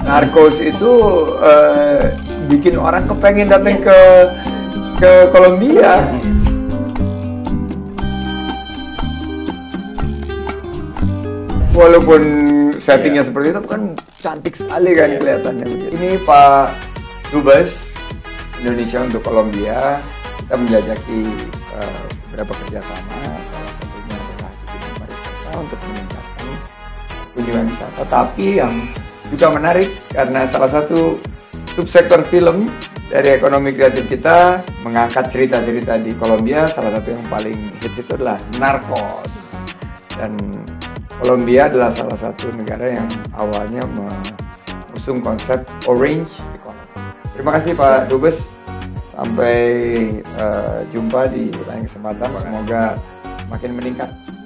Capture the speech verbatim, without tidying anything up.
Narcos itu uh, bikin orang kepengen datang Yes. ke ke Kolombia. Walaupun settingnya Iya. seperti itu kan cantik sekali kan kelihatannya. Ini Pak Dubes Indonesia untuk Kolombia, kita menjajaki uh, beberapa kerjasama, salah satunya adalah kunjungan pariwisata untuk meningkatkan kunjungan wisata. Tapi yang juga menarik karena salah satu subsektor film dari ekonomi kreatif kita mengangkat cerita-cerita di Kolombia, salah satu yang paling hits itu adalah Narcos. Dan Kolombia adalah salah satu negara yang awalnya mengusung konsep Orange Economy. Terima kasih Pak Dubes. Sampai uh, jumpa di lain kesempatan. Semoga makin meningkat.